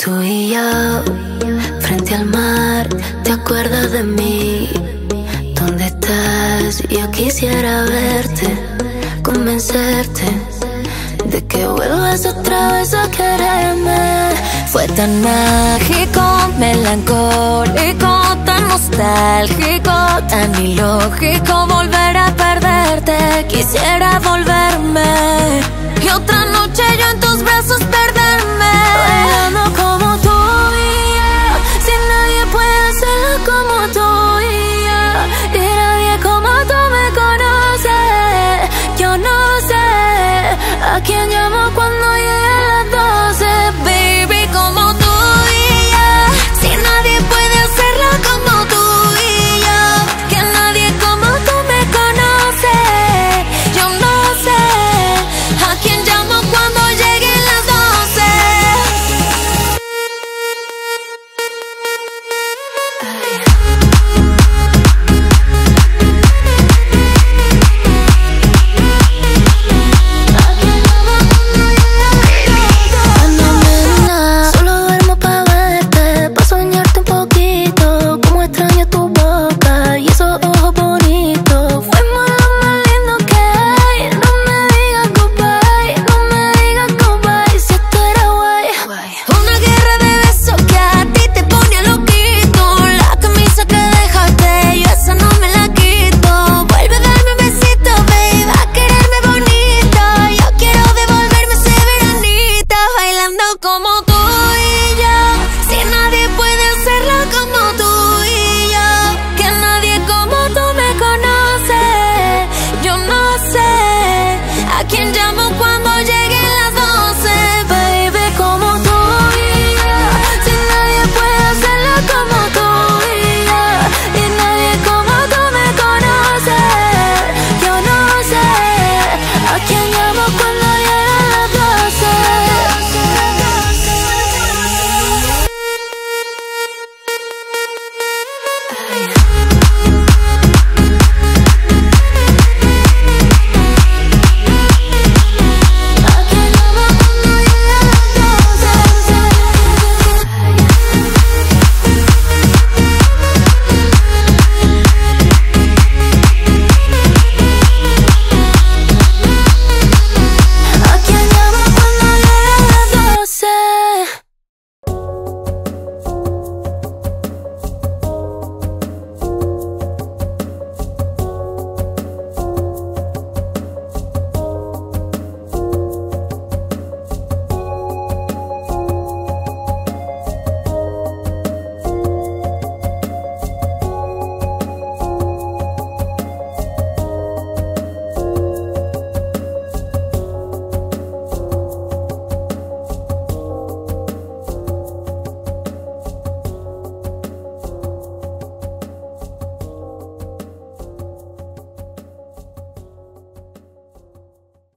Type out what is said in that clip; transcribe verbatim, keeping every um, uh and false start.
Tú y yo, frente al mar, ¿te acuerdas de mí? ¿Dónde estás? Yo quisiera verte, convencerte de que vuelvas otra vez a quererme. Fue tan mágico, melancólico, tan nostálgico, tan ilógico volver a perderte. Quisiera volverme y otra noche yo en tus brazos perderme.